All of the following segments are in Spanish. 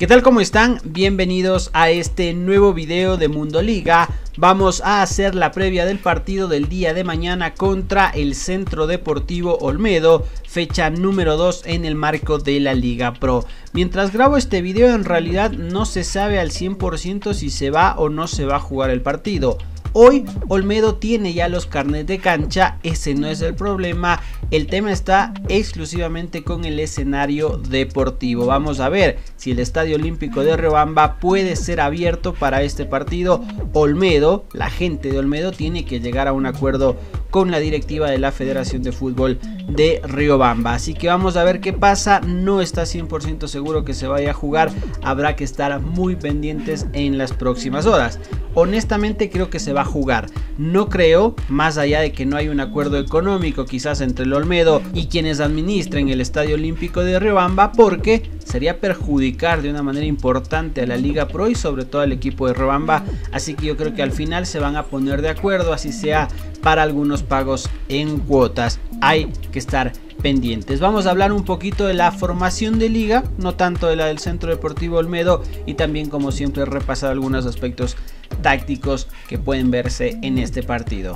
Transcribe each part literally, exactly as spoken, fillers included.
¿Qué tal? ¿Cómo están? Bienvenidos a este nuevo video de Mundo Liga. Vamos a hacer la previa del partido del día de mañana contra el Centro Deportivo Olmedo, fecha número dos en el marco de la Liga Pro. Mientras grabo este video, en realidad no se sabe al cien por ciento si se va o no se va a jugar el partido. Hoy Olmedo tiene ya los carnets de cancha, ese no es el problema, el tema está exclusivamente con el escenario deportivo. Vamos a ver si el Estadio Olímpico de Riobamba puede ser abierto para este partido. Olmedo, la gente de Olmedo tiene que llegar a un acuerdo con la directiva de la Federación de Fútbol de Riobamba, así que vamos a ver qué pasa. No está cien por ciento seguro que se vaya a jugar, habrá que estar muy pendientes en las próximas horas. Honestamente creo que se va a jugar, no creo, más allá de que no hay un acuerdo económico quizás entre el Olmedo y quienes administren el Estadio Olímpico de Riobamba, porque sería perjudicar de una manera importante a la Liga Pro y sobre todo al equipo de Riobamba, así que yo creo que al final se van a poner de acuerdo, así sea para algunos pagos en cuotas. Hay que estar pendientes. Vamos a hablar un poquito de la formación de liga, no tanto de la del Centro Deportivo Olmedo, y también, como siempre, repasar algunos aspectos tácticos que pueden verse en este partido.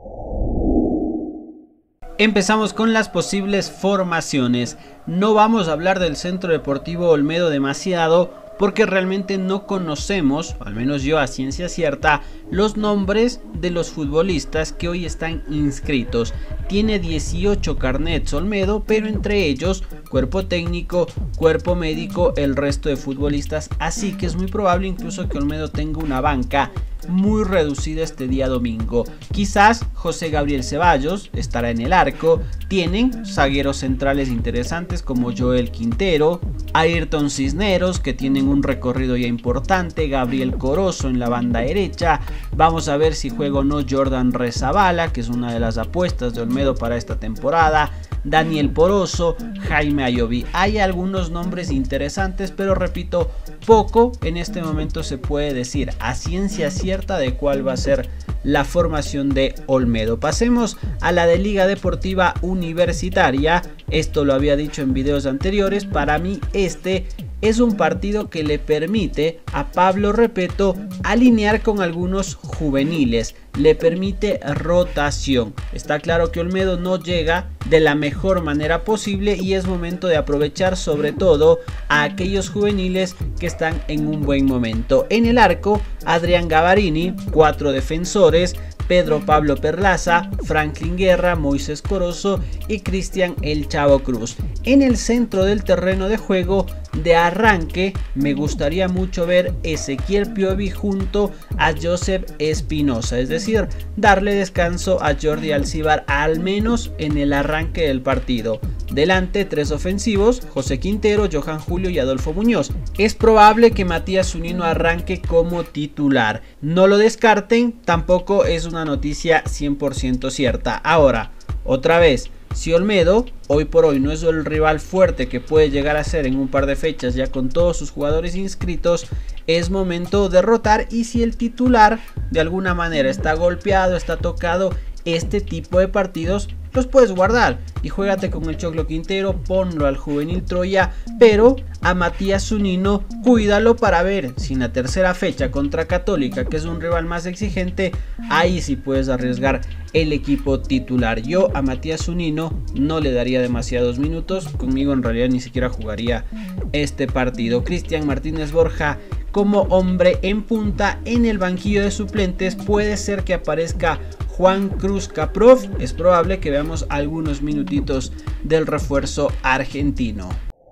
Empezamos con las posibles formaciones. No vamos a hablar del Centro Deportivo Olmedo demasiado, porque realmente no conocemos, al menos yo a ciencia cierta, los nombres de los futbolistas que hoy están inscritos. Tiene dieciocho carnets Olmedo, pero entre ellos cuerpo técnico, cuerpo médico, el resto de futbolistas, así que es muy probable incluso que Olmedo tenga una banca muy reducida este día domingo. Quizás José Gabriel Ceballos estará en el arco. Tienen zagueros centrales interesantes como Joel Quintero, Ayrton Cisneros, que tienen un recorrido ya importante, Gabriel Corozo en la banda derecha. Vamos a ver si juega o no Jordan Rezabala, que es una de las apuestas de Olmedo para esta temporada, Daniel Poroso, Jaime Ayoví. Hay algunos nombres interesantes, pero repito, poco en este momento se puede decir a ciencia cierta de cuál va a ser la formación de Olmedo. Pasemos a la de Liga Deportiva Universitaria. Esto lo había dicho en videos anteriores. Para mí este es un partido que le permite a Pablo Repeto alinear con algunos juveniles, le permite rotación. Está claro que Olmedo no llega de la mejor manera posible y es momento de aprovechar sobre todo a aquellos juveniles que están en un buen momento. En el arco, Adrián Gavarini, cuatro defensores: Pedro Pablo Perlaza, Franklin Guerra, Moisés Corozo y Cristian El Chavo Cruz. En el centro del terreno de juego, de arranque, me gustaría mucho ver Ezequiel Piovi junto a Joseph Espinosa, es decir, darle descanso a Jordi Alcibar al menos en el arranque del partido. Delante, tres ofensivos: José Quintero, Johan Julio y Adolfo Muñoz. Es probable que Matías Zunino arranque como titular, no lo descarten, tampoco es una noticia cien por ciento cierta. Ahora, otra vez, si Olmedo hoy por hoy no es el rival fuerte que puede llegar a ser en un par de fechas ya con todos sus jugadores inscritos, es momento de rotar, y si el titular de alguna manera está golpeado, está tocado, este tipo de partidos los puedes guardar y juégate con el Choclo Quintero, ponlo al juvenil Troya, pero a Matías Zunino cuídalo para ver si en la tercera fecha contra Católica, que es un rival más exigente, ahí sí puedes arriesgar el equipo titular. Yo a Matías Zunino no le daría demasiados minutos, conmigo en realidad ni siquiera jugaría este partido. Cristian Martínez Borja como hombre en punta. En el banquillo de suplentes puede ser que aparezca Juan Cruz Caprof, es probable que veamos algunos minutitos del refuerzo argentino.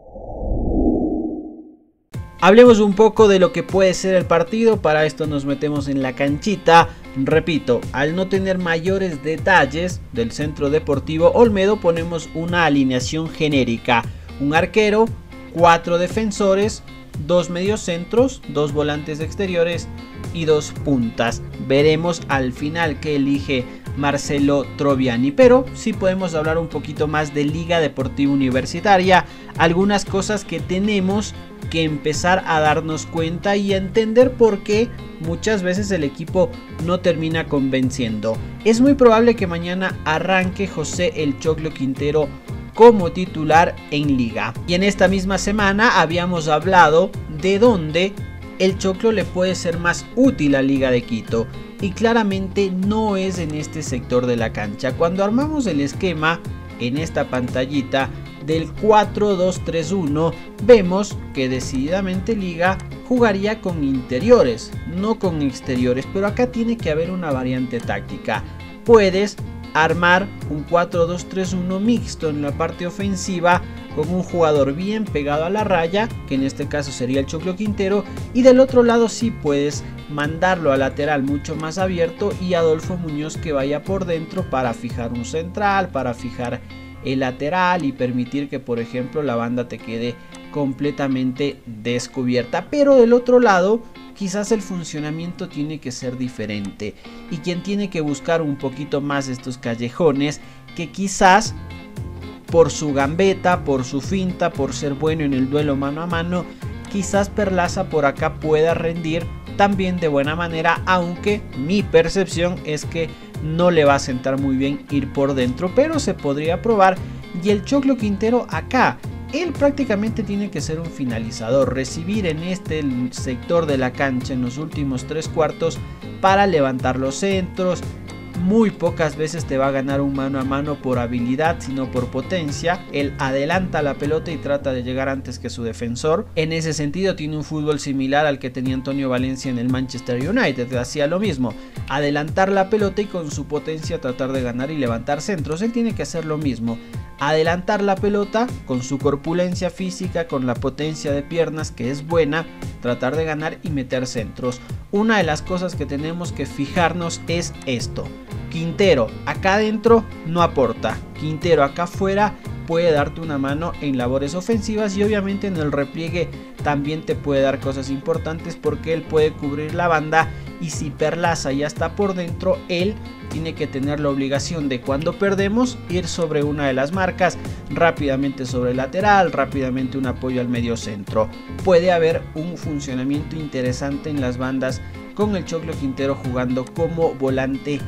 Hablemos un poco de lo que puede ser el partido. Para esto nos metemos en la canchita. Repito, al no tener mayores detalles del Centro Deportivo Olmedo, ponemos una alineación genérica: un arquero, cuatro defensores, dos mediocentros, dos volantes exteriores y dos puntas. Veremos al final qué elige Marcelo Troviani, pero sí podemos hablar un poquito más de Liga Deportiva Universitaria, algunas cosas que tenemos que empezar a darnos cuenta y a entender por qué muchas veces el equipo no termina convenciendo. Es muy probable que mañana arranque José El Choclo Quintero como titular en liga. Y en esta misma semana habíamos hablado de dónde el Choclo le puede ser más útil a Liga de Quito, y claramente no es en este sector de la cancha. Cuando armamos el esquema en esta pantallita del cuatro dos tres uno, vemos que decididamente Liga jugaría con interiores, no con exteriores, pero acá tiene que haber una variante táctica. Puedes armar un cuatro dos tres uno mixto en la parte ofensiva con un jugador bien pegado a la raya, que en este caso sería el Choclo Quintero, y del otro lado sí puedes mandarlo a lateral mucho más abierto y Adolfo Muñoz que vaya por dentro para fijar un central, para fijar el lateral y permitir que, por ejemplo, la banda te quede completamente descubierta. Pero del otro lado quizás el funcionamiento tiene que ser diferente, y quien tiene que buscar un poquito más estos callejones, que quizás por su gambeta, por su finta, por ser bueno en el duelo mano a mano, quizás Perlaza por acá pueda rendir también de buena manera, aunque mi percepción es que no le va a sentar muy bien ir por dentro, pero se podría probar. Y el Choclo Quintero acá, él prácticamente tiene que ser un finalizador, recibir en este sector de la cancha en los últimos tres cuartos para levantar los centros. Muy pocas veces te va a ganar un mano a mano por habilidad, sino por potencia. Él adelanta la pelota y trata de llegar antes que su defensor. En ese sentido tiene un fútbol similar al que tenía Antonio Valencia en el Manchester United. Hacía lo mismo, adelantar la pelota y con su potencia tratar de ganar y levantar centros. Él tiene que hacer lo mismo, adelantar la pelota con su corpulencia física, con la potencia de piernas que es buena, tratar de ganar y meter centros. Una de las cosas que tenemos que fijarnos es esto: Quintero acá adentro no aporta, Quintero acá afuera puede darte una mano en labores ofensivas, y obviamente en el repliegue también te puede dar cosas importantes porque él puede cubrir la banda, y si Perlaza ya está por dentro, él tiene que tener la obligación de, cuando perdemos, ir sobre una de las marcas, rápidamente sobre el lateral, rápidamente un apoyo al medio centro. Puede haber un funcionamiento interesante en las bandas con el Choclo Quintero jugando como volante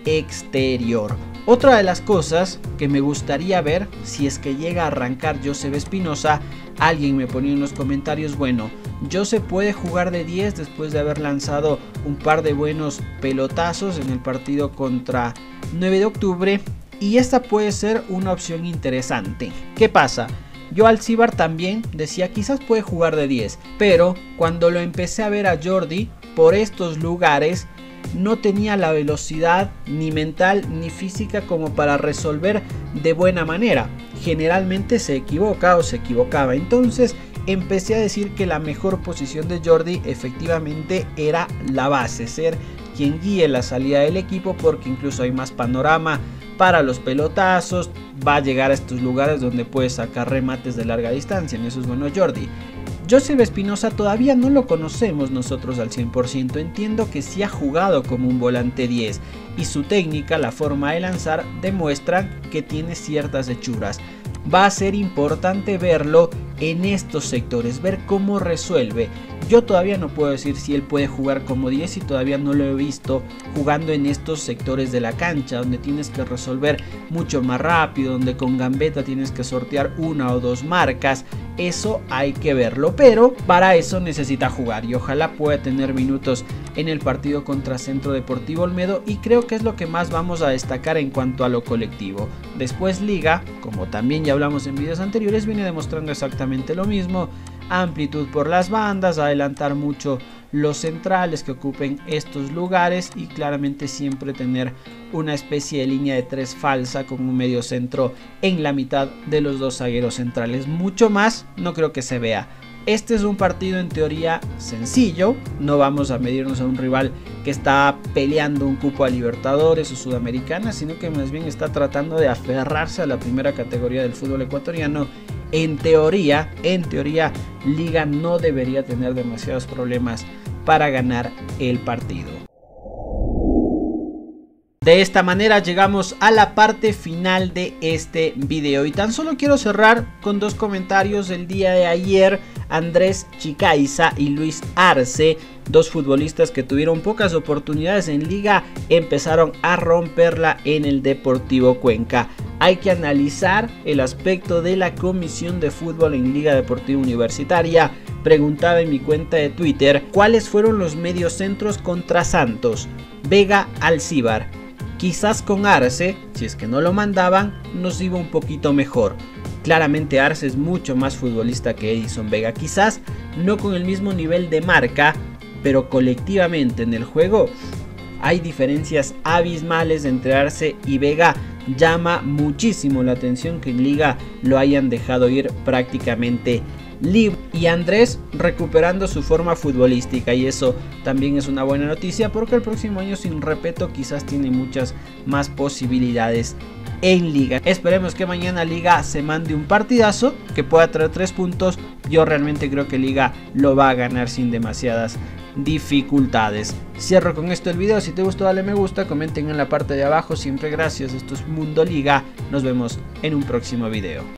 exterior. Otra de las cosas que me gustaría ver si es que llega a arrancar Joseph Espinosa, alguien me ponía en los comentarios, bueno, Joseph puede jugar de diez después de haber lanzado un par de buenos pelotazos en el partido contra nueve de octubre, y esta puede ser una opción interesante. ¿Qué pasa? Yo Alcibar también decía quizás puede jugar de diez, pero cuando lo empecé a ver a Jordi por estos lugares, no tenía la velocidad ni mental ni física como para resolver de buena manera. Generalmente se equivoca o se equivocaba. Entonces empecé a decir que la mejor posición de Jordi efectivamente era la base, ser quien guíe la salida del equipo, porque incluso hay más panorama para los pelotazos, va a llegar a estos lugares donde puede sacar remates de larga distancia. En eso es bueno Jordi. Joseph Espinosa todavía no lo conocemos nosotros al cien por ciento, entiendo que sí ha jugado como un volante diez, y su técnica, la forma de lanzar, demuestran que tiene ciertas hechuras. Va a ser importante verlo en estos sectores, ver cómo resuelve. Yo todavía no puedo decir si él puede jugar como diez, y todavía no lo he visto jugando en estos sectores de la cancha donde tienes que resolver mucho más rápido, donde con gambeta tienes que sortear una o dos marcas. Eso hay que verlo, pero para eso necesita jugar, y ojalá pueda tener minutos en el partido contra Centro Deportivo Olmedo, y creo que es lo que más vamos a destacar en cuanto a lo colectivo. Después Liga, como también ya hablamos en videos anteriores, viene demostrando exactamente lo mismo: amplitud por las bandas, adelantar mucho los centrales que ocupen estos lugares, y claramente siempre tener una especie de línea de tres falsa con un medio centro en la mitad de los dos zagueros centrales. Mucho más no creo que se vea. Este es un partido en teoría sencillo, no vamos a medirnos a un rival que está peleando un cupo a Libertadores o Sudamericana, sino que más bien está tratando de aferrarse a la primera categoría del fútbol ecuatoriano. En teoría, en teoría, Liga no debería tener demasiados problemas para ganar el partido. De esta manera llegamos a la parte final de este video, y tan solo quiero cerrar con dos comentarios. El día de ayer, Andrés Chicaiza y Luis Arce, dos futbolistas que tuvieron pocas oportunidades en Liga, empezaron a romperla en el Deportivo Cuenca. Hay que analizar el aspecto de la Comisión de Fútbol en Liga Deportiva Universitaria. preguntaba en mi cuenta de Twitter cuáles fueron los mediocentros contra Santos. Vega, Alcibar. Quizás con Arce, si es que no lo mandaban, nos iba un poquito mejor. Claramente Arce es mucho más futbolista que Edison Vega, quizás no con el mismo nivel de marca, pero colectivamente en el juego hay diferencias abismales entre Arce y Vega. Llama muchísimo la atención que en Liga lo hayan dejado ir prácticamente libre. Y Andrés recuperando su forma futbolística, y eso también es una buena noticia porque el próximo año sin Repeto quizás tiene muchas más posibilidades en Liga. Esperemos que mañana Liga se mande un partidazo que pueda traer tres puntos. Yo realmente creo que Liga lo va a ganar sin demasiadas dificultades. Cierro con esto el video. Si te gustó, dale me gusta, comenten en la parte de abajo. Siempre gracias. Esto es Mundo Liga. Nos vemos en un próximo video.